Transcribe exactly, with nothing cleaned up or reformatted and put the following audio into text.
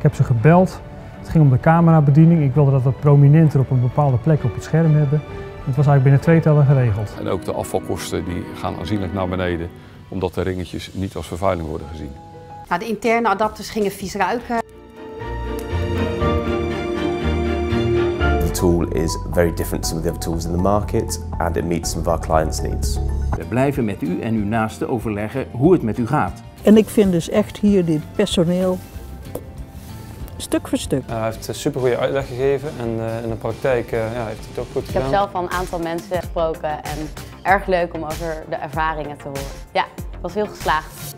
Ik heb ze gebeld. Het ging om de camerabediening. Ik wilde dat wat prominenter op een bepaalde plek op het scherm hebben. Het was eigenlijk binnen twee tellen geregeld. En ook de afvalkosten die gaan aanzienlijk naar beneden, omdat de ringetjes niet als vervuiling worden gezien. Nou, de interne adapters gingen vies ruiken. The tool is very different to some of the other tools in the market and it meets some of our clients' needs. We blijven met u en uw naasten overleggen hoe het met u gaat. En ik vind dus echt hier dit personeel stuk voor stuk. Uh, hij heeft een supergoeie uitleg gegeven en uh, in de praktijk uh, ja, heeft hij het ook goed gedaan. Ik heb zelf al een aantal mensen gesproken en erg leuk om over de ervaringen te horen. Ja, het was heel geslaagd.